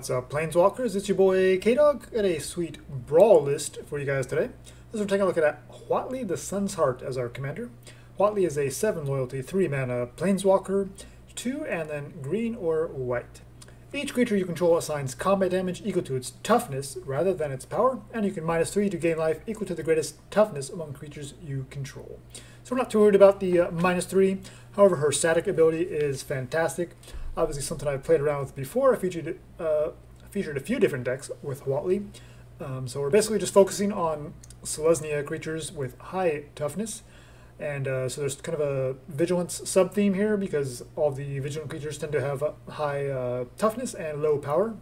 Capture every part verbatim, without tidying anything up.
What's up, Planeswalkers? It's your boy K-Dog. Got a sweet brawl list for you guys today. This we're taking a look at Huatli the Sun's Heart as our commander. Huatli is a seven loyalty, three mana Planeswalker, two and then green or white. Each creature you control assigns combat damage equal to its toughness rather than its power, and you can minus three to gain life equal to the greatest toughness among creatures you control. So we're not too worried about the uh, minus three. However, her static ability is fantastic. Obviously something I've played around with before. I featured, uh, featured a few different decks with Huatli. Um, so we're basically just focusing on Selesnya creatures with high toughness. And uh, so there's kind of a vigilance sub-theme here because all the vigilant creatures tend to have a high uh, toughness and low power.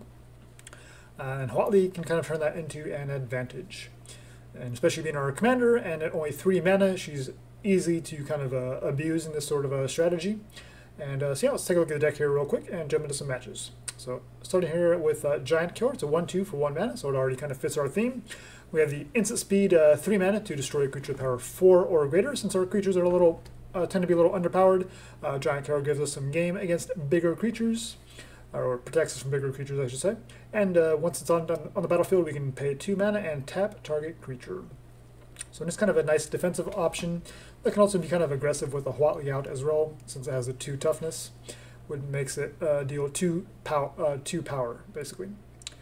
Uh, and Huatli can kind of turn that into an advantage. And especially being our commander and at only three mana, she's easy to kind of uh, abuse in this sort of a strategy. And uh, so yeah, let's take a look at the deck here real quick and jump into some matches. So starting here with uh, Giant Killer, it's a one two for one mana, so it already kind of fits our theme. We have the instant speed uh, three mana to destroy a creature with power four or greater. Since our creatures are a little uh, tend to be a little underpowered, uh, Giant Killer gives us some game against bigger creatures, or protects us from bigger creatures, I should say. And uh, once it's on, on on the battlefield, we can pay two mana and tap target creature. So it's kind of a nice defensive option that can also be kind of aggressive with a Huatli out as well, since it has a two toughness, which makes it uh, deal two power, uh, two power basically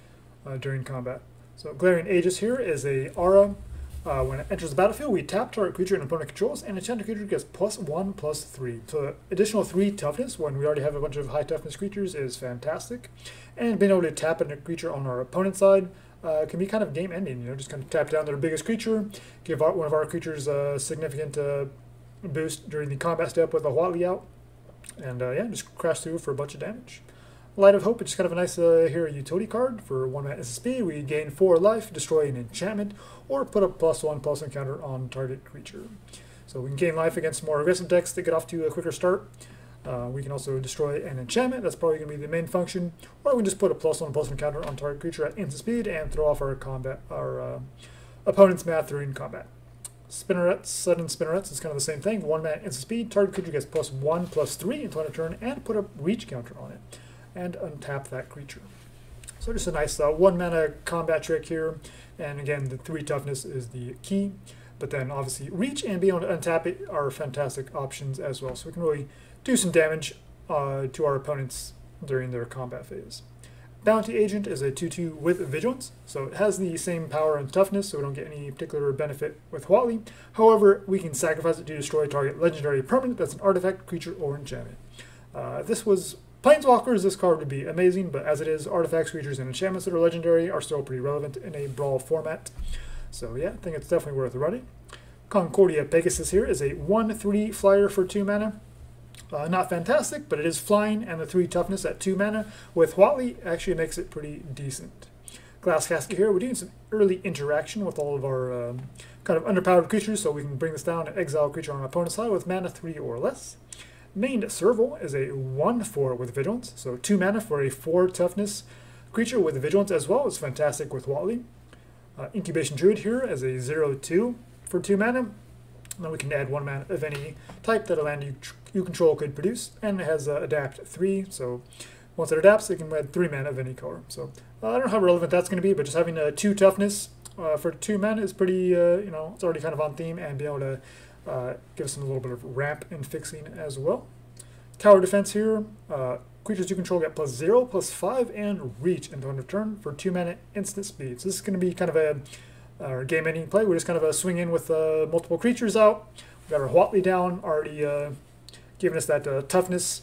uh, during combat. So Glaring Aegis here is a aura. Uh, when it enters the battlefield, we tap target creature and opponent controls, and enchanted creature gets plus one, plus three. So additional three toughness when we already have a bunch of high toughness creatures is fantastic. And being able to tap a creature on our opponent's side uh, can be kind of game ending. You know, just kind of tap down their biggest creature, give our, one of our creatures a significant uh, boost during the combat step with a Huatli out, and uh, yeah, just crash through for a bunch of damage. Light of Hope, it's kind of a nice uh, here utility card for one mana S S P. We gain four life, destroy an enchantment, or put a plus one plus one counter on target creature. So we can gain life against more aggressive decks to get off to a quicker start. Uh, we can also destroy an enchantment. That's probably going to be the main function. Or we can just put a plus one plus one counter on target creature at instant speed and throw off our combat our uh, opponent's math during combat. Spinnerets, sudden spinnerets is kind of the same thing. One mana instant speed, target creature gets plus one plus three until end of turn, and put a reach counter on it, and untap that creature. So just a nice uh, one mana combat trick here, and again the three toughness is the key, but then obviously reach and being able to untap it are fantastic options as well. So we can really do some damage uh, to our opponents during their combat phase. Bounty Agent is a two two with Vigilance, so it has the same power and toughness, so we don't get any particular benefit with Huatli. However, we can sacrifice it to destroy target legendary permanent that's an artifact, creature, or enchantment. Uh, if this was Planeswalkers, this card would be amazing, but as it is, artifacts, creatures, and enchantments that are legendary are still pretty relevant in a brawl format. So yeah, I think it's definitely worth running. Concordia Pegasus here is a one three flyer for two mana. Uh, not fantastic, but it is flying, and the three toughness at two mana with Huatli actually makes it pretty decent. Glass Casket here, we're doing some early interaction with all of our um, kind of underpowered creatures, so we can bring this down and exile a creature on our opponent's side with mana three or less. Maned Serval is a one four with Vigilance, so two mana for a four toughness creature with Vigilance as well. It's fantastic with Huatli. Uh, Incubation Druid here is a zero two for two mana. And then we can add one mana of any type that a land you, you control could produce, and it has uh, Adapt three, so once it adapts, it can add three mana of any color. So uh, I don't know how relevant that's going to be, but just having a two toughness uh, for two mana is pretty, uh, you know, it's already kind of on theme, and being able to Uh, give us some a little bit of ramp and fixing as well. Tower Defense here. Uh, creatures you control get plus zero, plus five, and reach until end of turn for two mana instant speed. So this is going to be kind of a uh, game-ending play. We're just kind of a swing in with uh, multiple creatures out. We've got our Huatli down, already uh, giving us that uh, toughness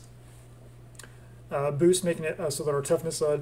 uh, boost, making it uh, so that our toughness uh,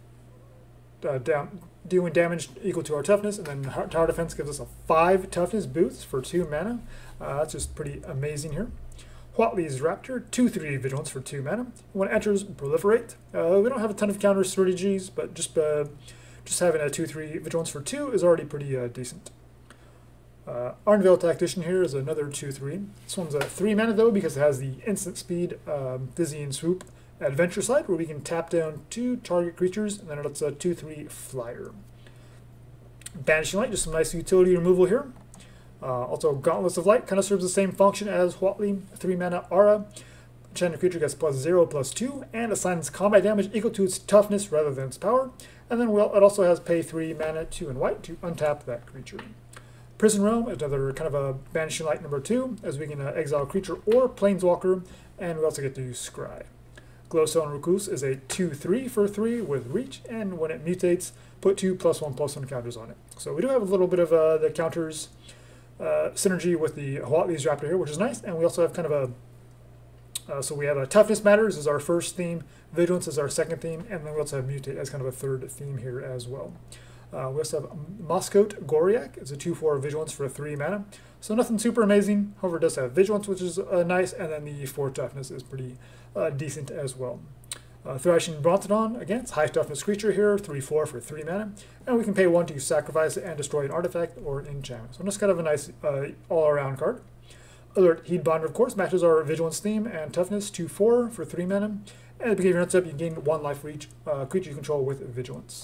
uh, down. Dealing damage equal to our toughness, and then Tower Defense gives us a five toughness boost for two mana. Uh, that's just pretty amazing here. Huatli's Raptor, two three Vigilance for two mana. When it enters, Proliferate. Uh, we don't have a ton of counter strategies, but just uh, just having a two three Vigilance for two is already pretty uh, decent. Uh, Arnvale Tactician here is another two three. This one's a three mana though, because it has the instant speed um, Dizzying Swoop Adventure Side, where we can tap down two target creatures, and then it's a two three flyer. Banishing Light, just some nice utility removal here. Uh, also, Gauntlets of Light kind of serves the same function as Huatli, three mana aura. enchanted creature gets plus zero, plus two, and assigns combat damage equal to its toughness rather than its power. And then we'll, it also has pay three mana, two and white, to untap that creature. Prison Realm is another kind of a Banishing Light number two, as we can uh, exile a creature or planeswalker, and we also get to scry. Glowstone Recluse is a two three for three with reach, and when it mutates, put two plus one plus one counters on it. So we do have a little bit of uh, the counters uh, synergy with the Huatli's Raptor here, which is nice, and we also have kind of a Uh, so we have a Toughness Matters as our first theme, Vigilance as our second theme, and then we also have Mutate as kind of a third theme here as well. Uh, we also have Moscote Goriak. It's a two four Vigilance for three mana. So nothing super amazing. However, it does have Vigilance, which is uh, nice, and then the four Toughness is pretty uh, decent as well. Uh, Thrashing Brontodon, again, it's high toughness creature here, three four for three mana. And we can pay one to sacrifice it and destroy an artifact or an enchantment. So just kind of a nice uh, all-around card. Alert Heatbonder, of course, matches our Vigilance theme and toughness, two four for three mana. And at the beginning of your next step, you gain one life for each uh, creature you control with Vigilance.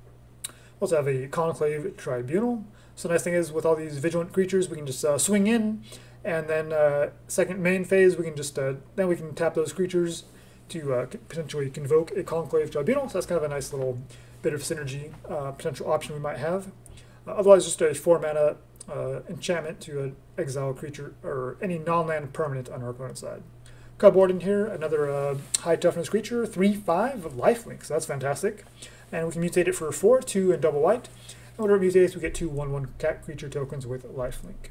We also have a Conclave Tribunal. So the nice thing is, with all these Vigilant creatures, we can just uh, swing in, and then uh, second main phase, we can just uh, then we can tap those creatures to uh, potentially convoke a Conclave Tribunal. So that's kind of a nice little bit of synergy uh, potential option we might have. Uh, otherwise, just a four mana uh, enchantment to uh, exile a creature or any non-land permanent on our opponent's side. Cupboard in here, another uh, high toughness creature, three five lifelink, so that's fantastic. And we can mutate it for four, two, and double white. And whenever it mutates, we get two one one cat creature tokens with lifelink.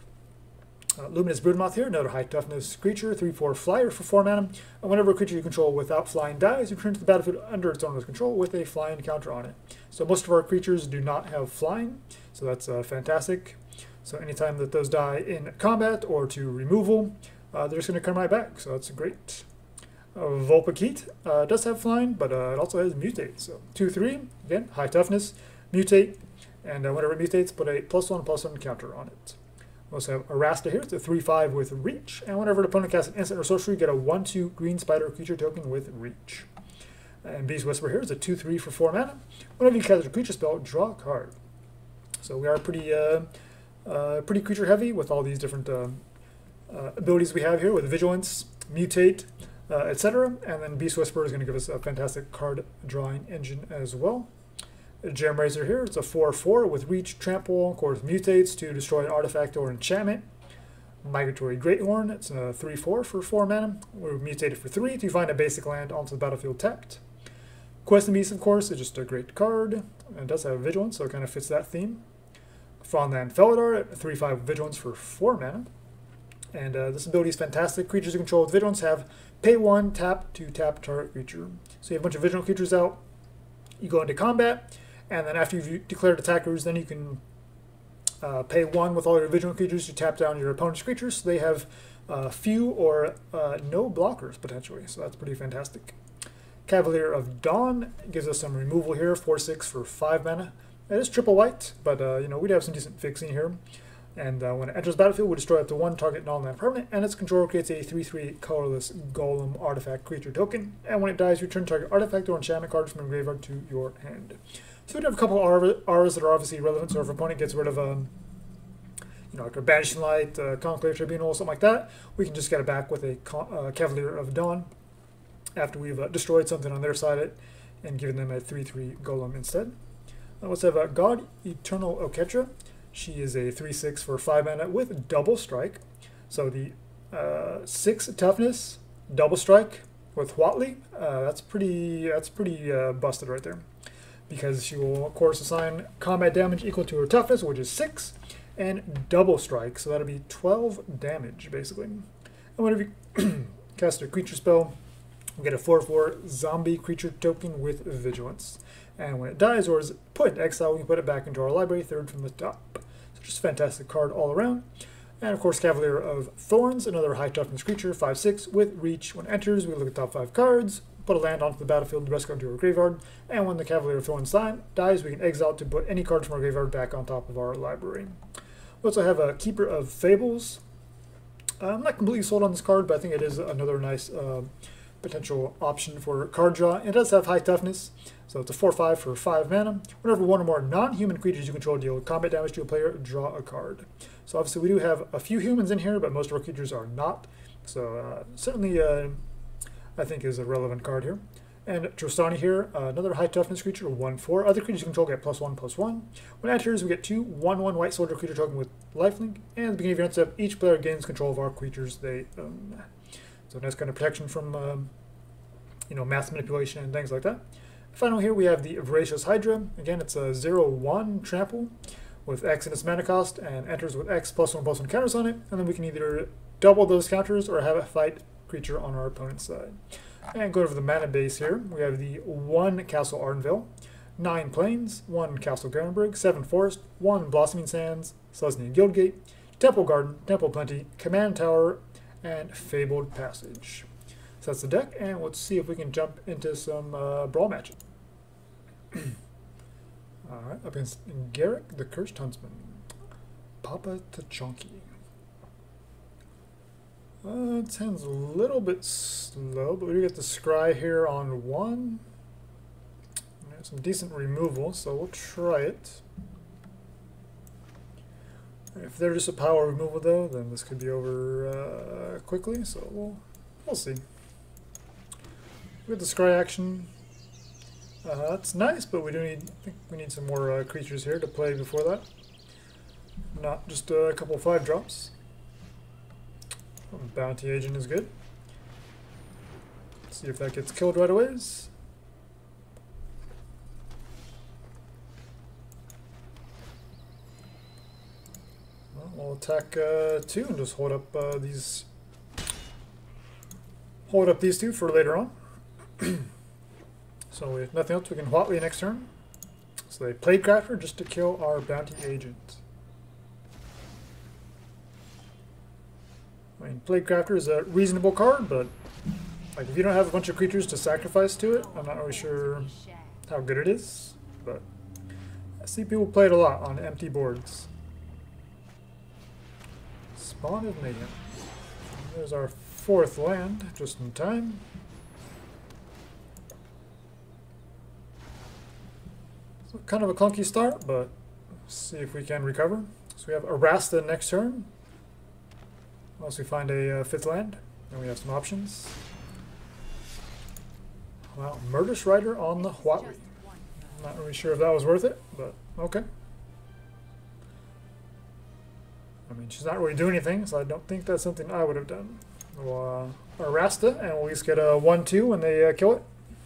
Uh, Luminous Broodmoth here, another high toughness creature, three four flyer for four mana. And whenever a creature you control without flying dies, you return to the battlefield under its owner's control with a flying counter on it. So most of our creatures do not have flying, so that's uh, fantastic. So anytime that those die in combat or to removal, uh, they're just going to come right back, so that's great. Uh, Vulpikeet uh, does have flying, but uh, it also has mutate. So two three, again, high toughness, mutate, and uh, whenever it mutates, put a plus one plus one counter on it. We also have Arasta here, it's a three five with reach, and whenever an opponent casts an instant or sorcery, get a one two green spider creature token with reach. And Beast Whisper here is a two three for four mana. Whenever you cast a creature spell, draw a card. So we are pretty uh, uh, pretty creature heavy with all these different uh, uh, abilities we have here with Vigilance, Mutate, uh, et cetera. And then Beast Whisper is going to give us a fantastic card drawing engine as well. Gem Razor here, it's a four four with Reach, Trample, of course mutates to destroy an artifact or enchantment. Migratory Greathorn, it's a three four for four mana. We're mutated for three to find a basic land onto the battlefield tapped. Questing Beast, of course, is just a great card. And it does have Vigilance, so it kind of fits that theme. Fawnland Felidar, three five Vigilance for four mana. And uh, this ability is fantastic. Creatures you control with Vigilance have pay one, tap to tap target creature. So you have a bunch of Vigilant creatures out, you go into combat, and then after you've declared attackers, then you can uh, pay one with all your Vigilant creatures to tap down your opponent's creatures. So they have uh, few or uh, no blockers, potentially. So that's pretty fantastic. Cavalier of Dawn gives us some removal here, four six for five mana. It is triple white, but uh, you know, we'd have some decent fixing here. And uh, when it enters the battlefield, we destroy up to one target non-land permanent, and its controller creates a three three colorless golem artifact creature token. And when it dies, return target artifact or enchantment card from your graveyard to your hand. So we have a couple of auras that are obviously relevant, so if our opponent gets rid of um, you know, like a Banishing Light, uh, Conclave Tribunal, something like that, we can just get it back with a uh, Cavalier of Dawn after we've uh, destroyed something on their side it, and given them a three three golem instead. Uh, let's have uh, God Eternal Oketra. She is a three six for five mana with double strike. So the uh, six toughness, double strike with Huatli. Uh, that's pretty. That's pretty uh, busted right there, because she will of course assign combat damage equal to her toughness, which is six, and double strike. So that'll be twelve damage basically. And whenever you cast a creature spell, we get a four four zombie creature token with Vigilance. And when it dies or is put into exile, we can put it back into our library, third from the top. So just a fantastic card all around. And of course, Cavalier of Thorns, another high toughness creature, five six with reach. When it enters, we look at top five cards, put a land onto the battlefield, the rest go into our graveyard. And when the Cavalier of Thorns dies, we can exile to put any card from our graveyard back on top of our library. We also have a Keeper of Fables. Uh, I'm not completely sold on this card, but I think it is another nice uh, potential option for card draw. It does have high toughness, so it's a four five for five mana. Whenever one or more non-human creatures you control deal combat damage to a player, draw a card. So obviously we do have a few humans in here, but most of our creatures are not So uh, certainly, uh, I think is a relevant card here. And Trostani here, uh, another high toughness creature, one four. Other creatures you control get plus one, plus one. When it enters, we get two one one white soldier creature token with lifelink. And at the beginning of your end step, each player gains control of our creatures they own. So nice kind of protection from, um, you know, mass manipulation and things like that. Finally here we have the Voracious Hydra. Again, it's a zero one trample with X in its mana cost and enters with X plus one plus one counters on it. And then we can either double those counters or have it fight creature on our opponent's side. And going over the mana base here, we have the one Castle Ardenvale, nine Plains, one Castle Garenberg, seven Forest, one Blossoming Sands, Selesnya Guildgate, Temple Garden, Temple Plenty, Command Tower, and Fabled Passage. So that's the deck, and let's see if we can jump into some uh, brawl matches. Alright, up against Garruk, the Cursed Huntsman. Papa Tachonki. Uh, it sounds a little bit slow, but we do get the Scry here on one. There's some decent removal, so we'll try it. If they're just a power removal though, then this could be over uh, quickly, so we'll, we'll see. We get the Scry action. Uh, that's nice, but we do need, I think we need some more uh, creatures here to play before that. Not just a couple of five drops. Bounty Agent is good. Let's see if that gets killed right away. Well, we'll attack uh, two and just hold up uh, these. Hold up these two for later on. So if nothing else, we can Huatli next turn. So they played Crafter just to kill our Bounty Agent. I mean, Plague Crafter is a reasonable card, but like if you don't have a bunch of creatures to sacrifice to it, I'm not really sure how good it is. But I see people play it a lot on empty boards. Spawn of Mayhem. There's our fourth land, just in time. So kind of a clunky start, but let's see if we can recover. So we have Arasta next turn. Unless we find a uh, fifth land, then we have some options. Well, Murderous Rider on the Huatli. I'm not really sure if that was worth it, but okay. I mean, she's not really doing anything, so I don't think that's something I would have done. We'll uh, Arasta, and we'll at least get a one two when they uh, kill it.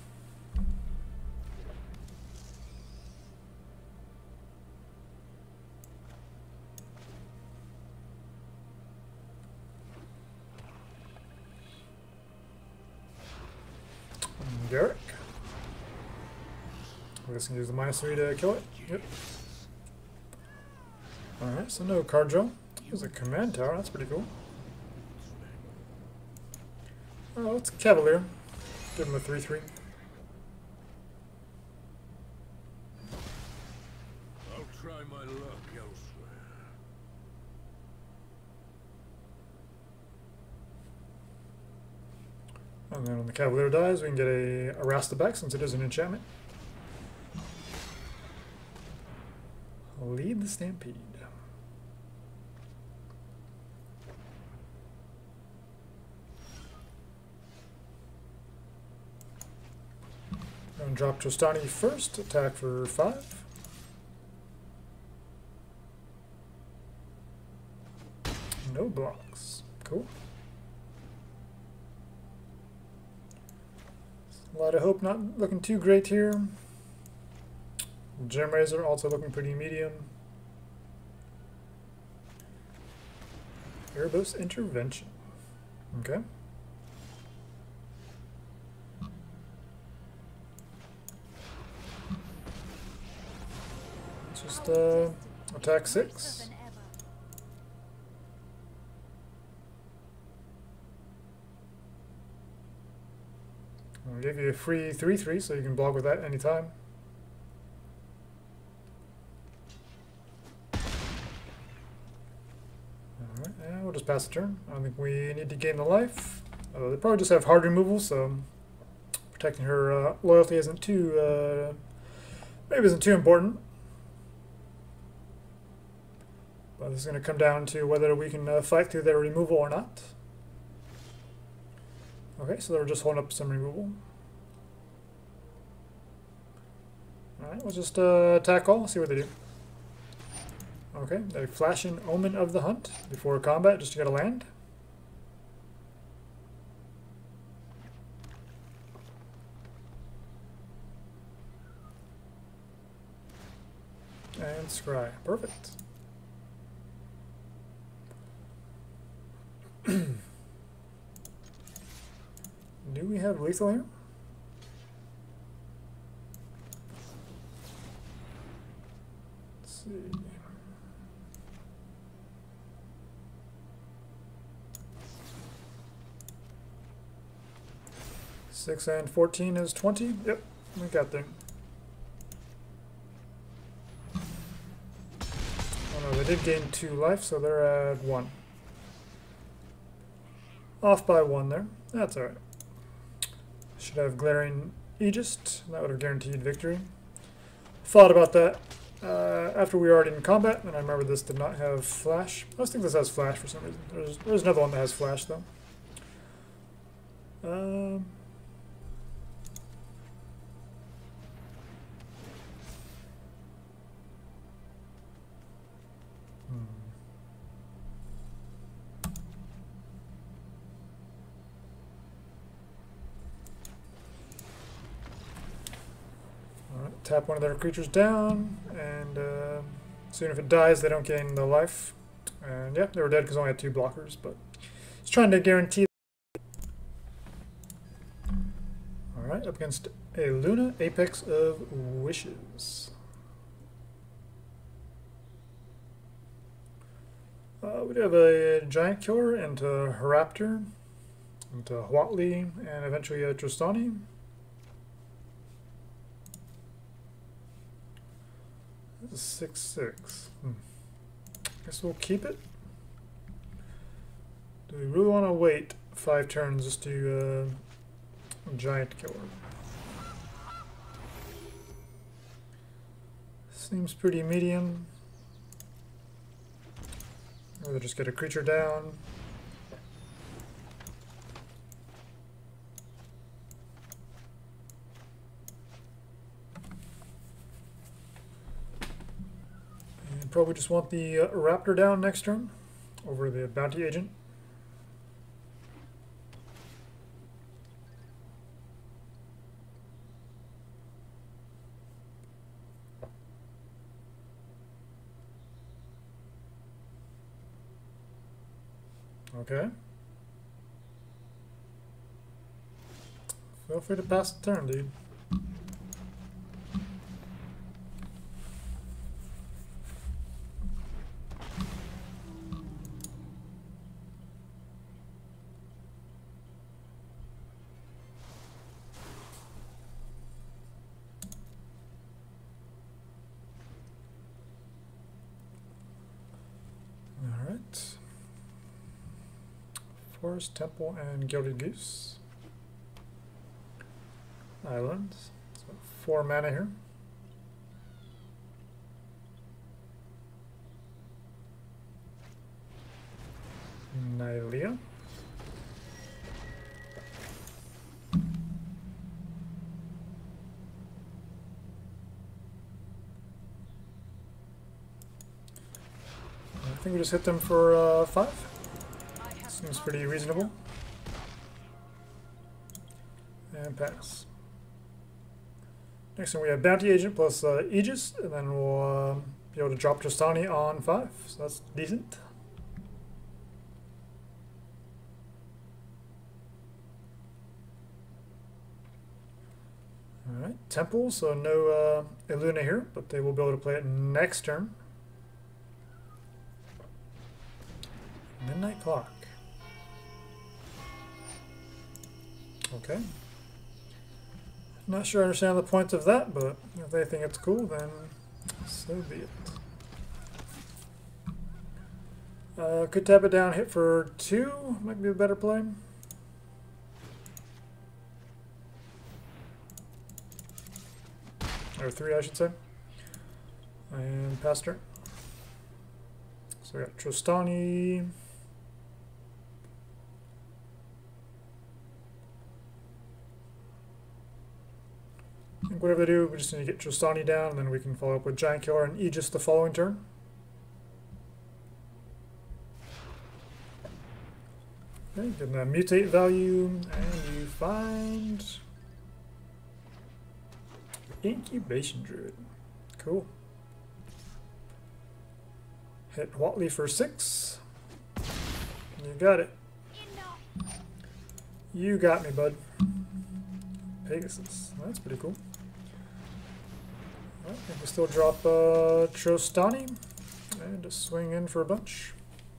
Garruk. I guess I can use the minus three to kill it. Yep. Alright, so no card draw. There's a command tower, that's pretty cool. Oh, it's Cavalier. Give him a three three. I'll try my luck elsewhere. And then when the Cavalier dies, we can get a Arasta back since it is an enchantment. Lead the Stampede. And drop Trostani first, attack for five. No blocks. Cool. A lot of hope not looking too great here. Gem Razor also looking pretty medium. Erebos Intervention. Okay. Let's just uh, attack six. I'll give you a free three three so you can block with that anytime. Alright, and we'll just pass the turn. I don't think we need to gain the life. Uh, they probably just have hard removal, so protecting her uh, loyalty isn't too, uh, maybe isn't too important. But this is going to come down to whether we can uh, fight through their removal or not. Okay, so they're just holding up some removal. Alright, we'll just uh, attack all, see what they do. Okay, they flash an Omen of the Hunt before combat just to get a land. And scry. Perfect. Do we have lethal here? Let's see. Six and fourteen is twenty. Yep, we got there. Oh no, they did gain two life, so they're at one. Off by one there. That's alright. Should have Glaring Aegis. That would have guaranteed victory. Thought about that uh, after we were already in combat, and I remember this did not have flash. I just think this has flash for some reason. There's, there's another one that has flash though. Um, Tap one of their creatures down, and uh, soon if it dies, they don't gain the life. And yeah, they were dead because I only had two blockers, but just trying to guarantee. Alright, up against a Luna, Apex of Wishes. Uh, we do have a Giant Killer into Raptor, into Huatli, and eventually a Trostani. This is six six. Hmm. Guess we'll keep it. Do we really want to wait five turns just to uh, Giant Killer? Seems pretty medium. Or they just get a creature down. Probably just want the uh, Raptor down next turn over the Bounty Agent. Okay. Feel free to pass the turn, dude. Forest, Temple, and Gilded Goose. Islands. So four mana here. Nylea. I think we just hit them for uh, five. Seems pretty reasonable. And pass. Next one we have Bounty Agent plus uh, Aegis, and then we'll uh, be able to drop Trostani on five, so that's decent. Alright, Temple, so no uh, Illuna here, but they will be able to play it next turn. Midnight Clock. Okay. Not sure I understand the point of that, but if they think it's cool, then so be it. Uh, could tap it down, hit for two, might be a better play. Or three, I should say. And pass turn. So we got Trostani. whatever they do, we just need to get Trostani down, and then we can follow up with Giant Killer and Aegis the following turn. Okay, getting that mutate value, and you find Incubation Druid. Cool. Hit Huatli for six. You got it. You got me, bud. Pegasus. That's pretty cool. Well, I think we still drop uh, Trostani and just swing in for a bunch.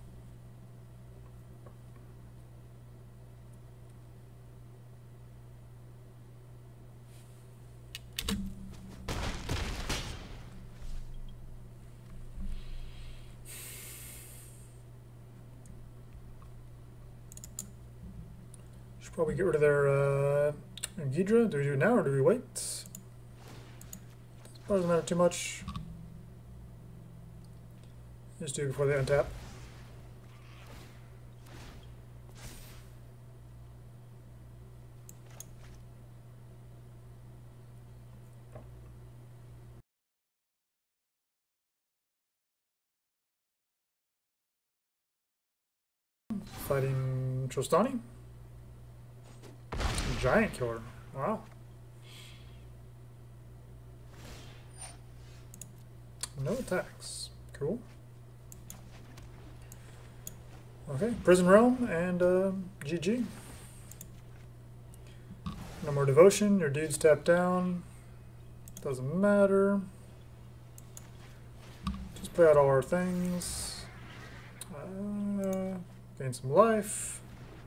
Should probably get rid of their uh, Ghidra. Do we do it now or do we wait? Doesn't matter too much. Just do it before they untap. Fighting Trostani. Giant Killer. Wow. No attacks. Cool. Okay, Prison Realm and uh, G G. No more Devotion. Your dude's tapped down. Doesn't matter. Just play out all our things. Uh, gain some life.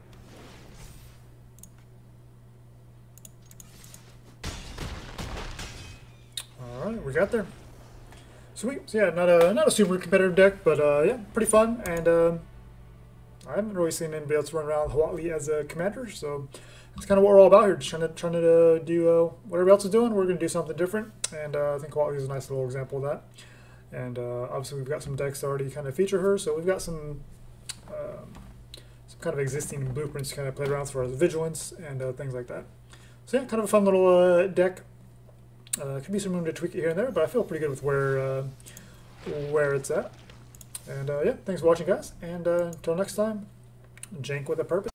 Alright, we got there. Sweet. So yeah, not a not a super competitive deck, but uh, yeah, pretty fun. And uh, I haven't really seen anybody else run around Huatli as a commander, so that's kind of what we're all about here. Just trying to trying to uh, do uh, what everybody else is doing. We're going to do something different, and uh, I think Huatli is a nice little example of that. And uh, obviously, we've got some decks that already kind of feature her, so we've got some um, some kind of existing blueprints to kind of play around as far as vigilance and uh, things like that. So yeah, kind of a fun little uh, deck. Uh, could be some room to tweak it here and there, but I feel pretty good with where uh, where it's at. And uh, yeah, thanks for watching, guys. And uh, until next time, jank with a purpose.